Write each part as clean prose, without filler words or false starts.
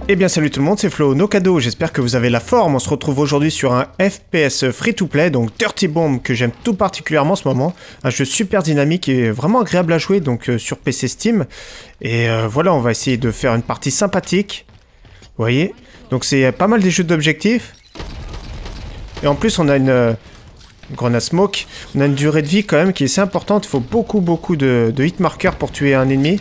Eh bien salut tout le monde, c'est Flo, no cadeaux, j'espère que vous avez la forme. On se retrouve aujourd'hui sur un FPS free-to-play, donc Dirty Bomb, que j'aime tout particulièrement en ce moment. Un jeu super dynamique et vraiment agréable à jouer, donc sur PC Steam. Et voilà, on va essayer de faire une partie sympathique. Vous voyez? Donc c'est pas mal des jeux d'objectifs. Et en plus on a une grenade smoke. On a une durée de vie quand même qui est assez importante. Il faut beaucoup de hit markers pour tuer un ennemi.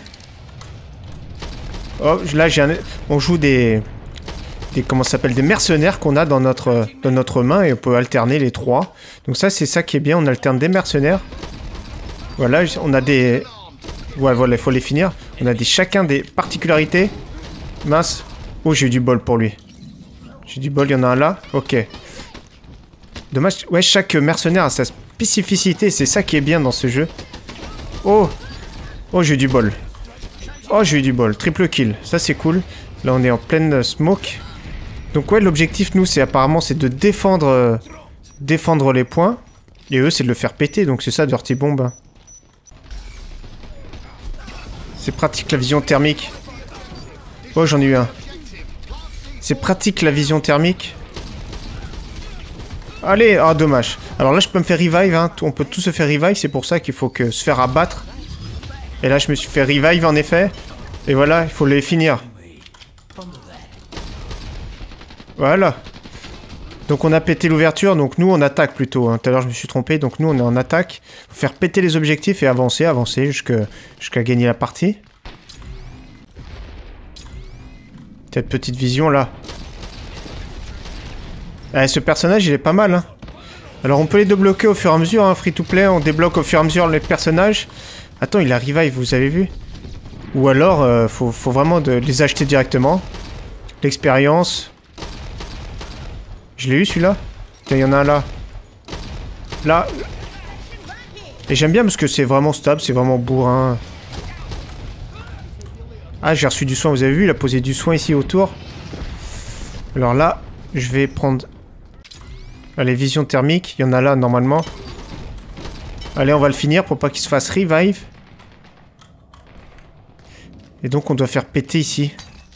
Oh, là on joue des comment ça s'appelle, des mercenaires qu'on a dans notre main et on peut alterner les trois. Donc ça c'est ça qui est bien, on alterne des mercenaires. Voilà, on a des... Ouais voilà, il faut les finir. On a chacun des particularités. Mince. Oh, j'ai eu du bol pour lui. J'ai du bol, il y en a un là. Ok. Dommage. Ouais, chaque mercenaire a sa spécificité, c'est ça qui est bien dans ce jeu. Oh. Oh, j'ai eu du bol. Oh, j'ai eu du bol. Triple kill. Ça, c'est cool. Là, on est en pleine smoke. Donc, ouais, l'objectif, nous, c'est apparemment, c'est de défendre les points. Et eux, c'est de le faire péter. Donc, c'est ça, Dirty Bomb. C'est pratique, la vision thermique. Oh, j'en ai eu un. C'est pratique, la vision thermique. Allez. Ah, dommage. Alors là, je peux me faire revive. Hein. On peut tous se faire revive. C'est pour ça qu'il faut se faire abattre. Et là, je me suis fait revive, en effet. Et voilà, il faut les finir. Voilà. Donc, on a pété l'ouverture. Donc, nous, on attaque plutôt. Hein. Tout à l'heure, je me suis trompé. Donc, nous, on est en attaque. Faut faire péter les objectifs et avancer jusqu'à gagner la partie. Cette petite vision, là. Ah, ce personnage, il est pas mal. Hein. Alors, on peut les débloquer au fur et à mesure. Hein. Free-to-play, on débloque au fur et à mesure les personnages. Attends, il a revive, vous avez vu? Ou alors, faut vraiment les acheter directement. L'expérience. Je l'ai eu, celui-là? Tiens, il y en a un là. Là. Et j'aime bien parce que c'est vraiment stable, c'est vraiment bourrin. Ah, j'ai reçu du soin, vous avez vu? Il a posé du soin ici autour. Alors là, je vais prendre... Allez, vision thermique, il y en a là, normalement. Allez, on va le finir pour pas qu'il se fasse revive. Et donc, on doit faire péter ici.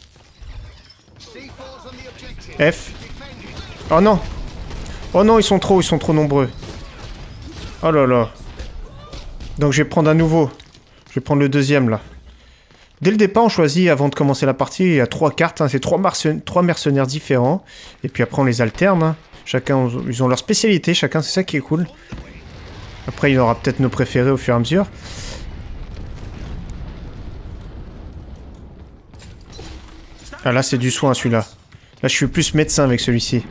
F. Oh non. Oh non, ils sont trop nombreux. Oh là là. Donc, je vais prendre un nouveau. Je vais prendre le deuxième, là. Dès le départ, on choisit, avant de commencer la partie, il y a 3 cartes. Hein, c'est 3 mercenaires différents. Et puis après, on les alterne. Hein. Chacun, ils ont leur spécialité. Chacun, c'est ça qui est cool. Après, il y aura peut-être nos préférés au fur et à mesure. Ah là, c'est du soin, celui-là. Là, je suis plus médecin avec celui-ci.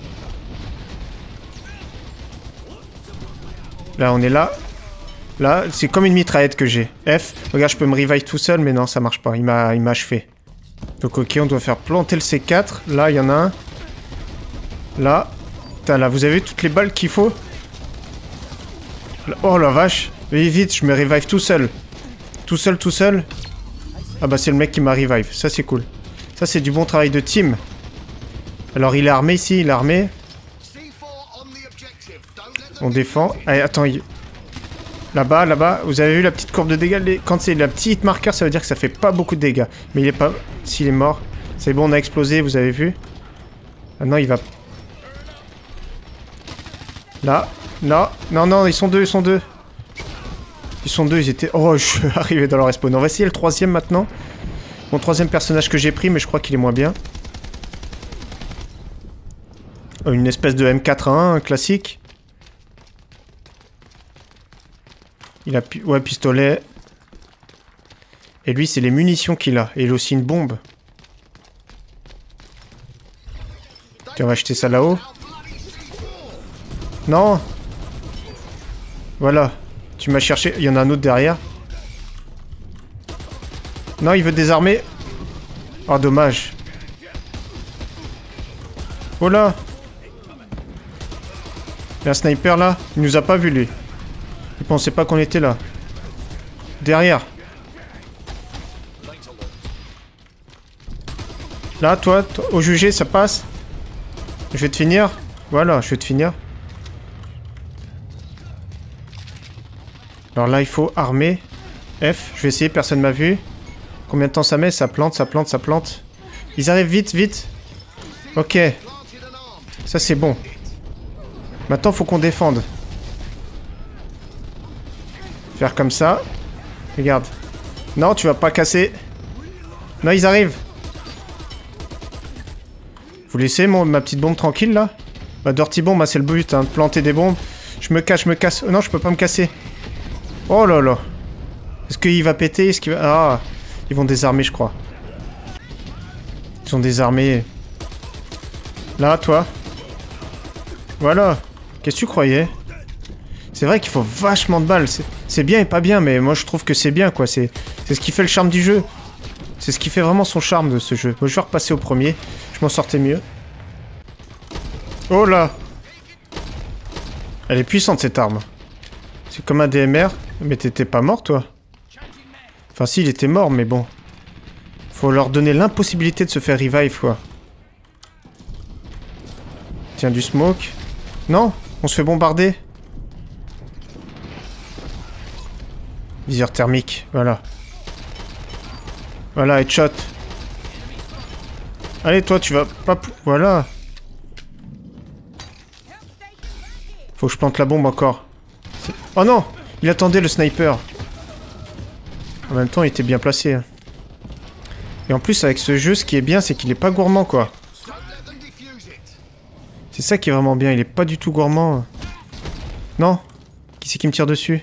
Là, on est là. Là, c'est comme une mitraillette que j'ai. F. Regarde, je peux me revive tout seul, mais non, ça marche pas. Il m'a achevé. Donc, ok, on doit faire planter le C4. Là, il y en a un. Là. Putain, là, vous avez vu toutes les balles qu'il faut? Oh la vache. Mais vite, je me revive tout seul. Tout seul. Ah bah c'est le mec qui m'a revive. Ça c'est cool. Ça c'est du bon travail de team. Alors il est armé ici, il est armé. On défend. Allez, attends. Là-bas. Vous avez vu la petite courbe de dégâts? Quand c'est la petite marqueur, ça veut dire que ça fait pas beaucoup de dégâts. Mais il est pas... S'il est mort. C'est bon, on a explosé, vous avez vu? Ah non, il va... Là. Non, ils sont deux. Ils étaient... Oh, je suis arrivé dans leur respawn. On va essayer le troisième maintenant. Mon troisième personnage que j'ai pris, mais je crois qu'il est moins bien. Une espèce de M4A1 classique. Il a... Ouais, pistolet. Et lui, c'est les munitions qu'il a. Et il a aussi une bombe. Tiens, on va acheter ça là-haut. Non! Voilà. Tu m'as cherché. Il y en a un autre derrière. Non, il veut désarmer. Oh, dommage. Oh là! Il y a un sniper là. Il nous a pas vu, lui. Il pensait pas qu'on était là. Derrière. Là, toi, au jugé, ça passe. Je vais te finir. Voilà, je vais te finir. Alors là, il faut armer. F, je vais essayer, personne m'a vu. Combien de temps ça met? Ça plante. Ils arrivent vite, vite. Ok. Ça, c'est bon. Maintenant, faut qu'on défende. Faire comme ça. Regarde. Non, tu vas pas casser. Non, ils arrivent. Vous laissez ma petite bombe tranquille, là? Ma dirty bombe, c'est le but, hein, de planter des bombes. Je me cache, je me casse. Oh, non, je peux pas me casser. Oh là là. Est-ce qu'il va péter? Est-ce qu'il va... Ah, ils vont désarmer, je crois. Ils sont désarmés. Là, toi. Voilà. Qu'est-ce que tu croyais? C'est vrai qu'il faut vachement de balles. C'est bien et pas bien, mais moi je trouve que c'est bien, quoi. C'est ce qui fait le charme du jeu. C'est ce qui fait vraiment son charme de ce jeu. Moi, je vais repasser au premier. Je m'en sortais mieux. Oh là! Elle est puissante, cette arme. C'est comme un DMR. Mais t'étais pas mort, toi? Enfin, si, il était mort, mais bon. Faut leur donner l'impossibilité de se faire revive, quoi. Tiens, du smoke. Non? On se fait bombarder? Viseur thermique, voilà. Voilà, headshot. Allez, toi, tu vas pas... Voilà. Faut que je plante la bombe encore. Oh non! Il attendait le sniper. En même temps, il était bien placé. Hein. Et en plus, avec ce jeu, ce qui est bien, c'est qu'il est pas gourmand, quoi. C'est ça qui est vraiment bien, il est pas du tout gourmand. Non? Qui c'est qui me tire dessus?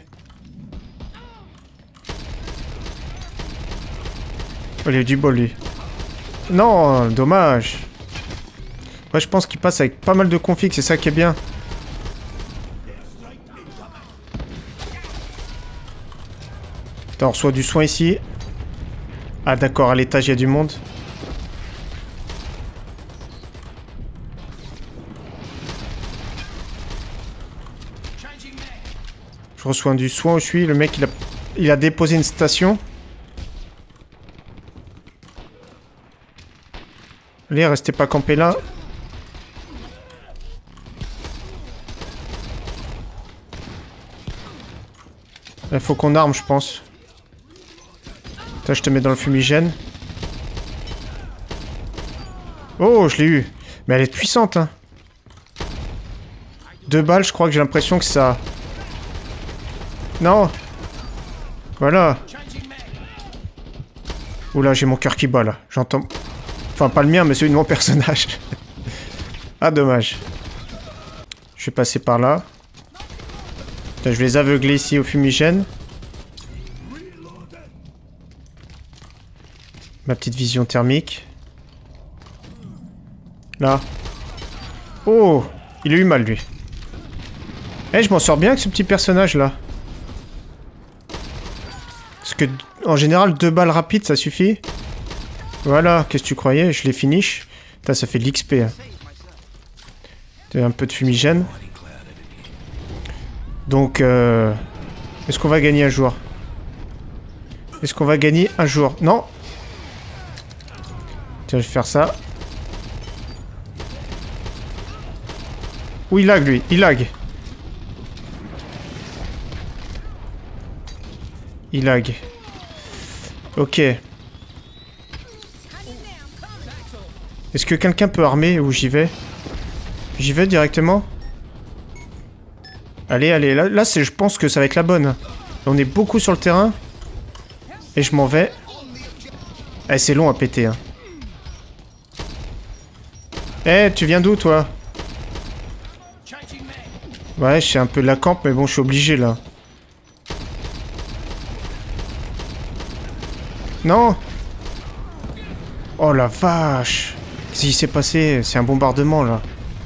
Oh, il a eu du bol, lui. Non, dommage. Ouais, je pense qu'il passe avec pas mal de configs, c'est ça qui est bien. Putain, on reçoit du soin ici. Ah d'accord, à l'étage, il y a du monde. Je reçois du soin où je suis. Le mec, il a déposé une station. Allez, restez pas campés là. Il faut qu'on arme, je pense. Là, je te mets dans le fumigène. Oh, je l'ai eu. Mais elle est puissante, hein. 2 balles, je crois que j'ai l'impression que ça... Non. Voilà. Oula, j'ai mon cœur qui bat, là. J'entends... Enfin, pas le mien, mais celui de mon personnage. Ah, dommage. Je vais passer par là. Putain, je vais les aveugler ici au fumigène. Ma petite vision thermique. Là. Oh! Il a eu mal, lui. Eh, je m'en sors bien avec ce petit personnage-là. Parce que, en général, 2 balles rapides, ça suffit. Voilà, qu'est-ce que tu croyais? Je les finish. Putain, ça fait de l'XP. Hein. Un peu de fumigène. Donc, est-ce qu'on va gagner un jour? Est-ce qu'on va gagner un jour? Non! Tiens, je vais faire ça. Où il lag, lui? Il lag. Il lag. Ok. Est-ce que quelqu'un peut armer ou j'y vais? J'y vais directement? Allez, allez. Là je pense que ça va être la bonne. On est beaucoup sur le terrain. Et je m'en vais. Eh, c'est long à péter, hein. Eh, tu viens d'où, toi? Ouais, je suis un peu de la camp, mais bon, je suis obligé, là. Non! Oh, la vache! Qu'est-ce qui s'est passé? C'est un bombardement, là.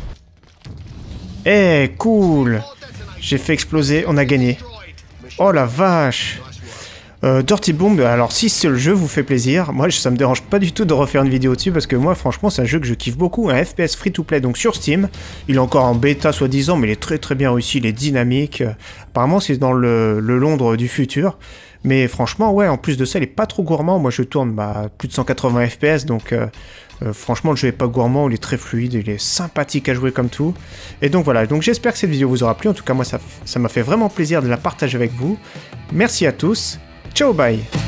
Eh, cool! J'ai fait exploser, on a gagné. Oh, la vache! Dirty Bomb, alors si le jeu vous fait plaisir, moi ça me dérange pas du tout de refaire une vidéo dessus parce que moi franchement c'est un jeu que je kiffe beaucoup, un FPS free to play donc sur Steam, il est encore en bêta soi-disant mais il est très très bien réussi, il est dynamique, apparemment c'est dans le Londres du futur, mais franchement ouais en plus de ça il est pas trop gourmand, moi je tourne plus de 180 FPS donc franchement le jeu est pas gourmand, il est très fluide, il est sympathique à jouer comme tout, et donc voilà, donc j'espère que cette vidéo vous aura plu, en tout cas moi ça m'a fait vraiment plaisir de la partager avec vous, merci à tous. Ciao, bye!